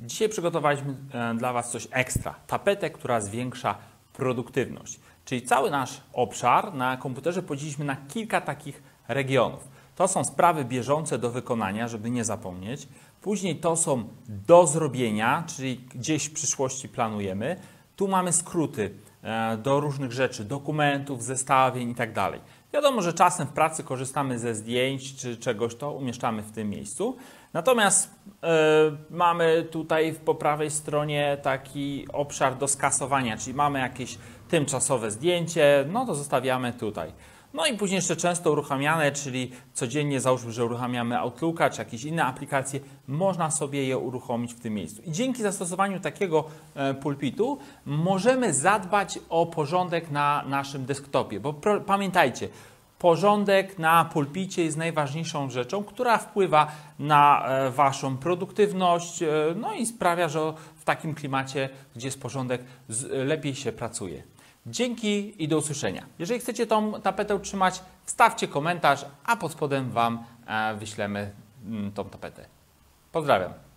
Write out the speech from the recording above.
Dzisiaj przygotowaliśmy dla Was coś ekstra. Tapetę, która zwiększa produktywność. Czyli cały nasz obszar na komputerze podzieliliśmy na kilka takich regionów. To są sprawy bieżące do wykonania, żeby nie zapomnieć. Później to są do zrobienia, czyli gdzieś w przyszłości planujemy. Tu mamy skróty do różnych rzeczy, dokumentów, zestawień itd. Wiadomo, że czasem w pracy korzystamy ze zdjęć czy czegoś, to umieszczamy w tym miejscu. Natomiast mamy tutaj po prawej stronie taki obszar do skasowania, czyli mamy jakieś tymczasowe zdjęcie, no to zostawiamy tutaj. No i później jeszcze często uruchamiane, czyli codziennie załóżmy, że uruchamiamy Outlooka czy jakieś inne aplikacje, można sobie je uruchomić w tym miejscu. I dzięki zastosowaniu takiego pulpitu możemy zadbać o porządek na naszym desktopie, bo pamiętajcie, porządek na pulpicie jest najważniejszą rzeczą, która wpływa na Waszą produktywność, no i sprawia, że w takim klimacie, gdzie jest porządek, lepiej się pracuje. Dzięki i do usłyszenia. Jeżeli chcecie tą tapetę utrzymać, wstawcie komentarz, a pod spodem Wam wyślemy tą tapetę. Pozdrawiam.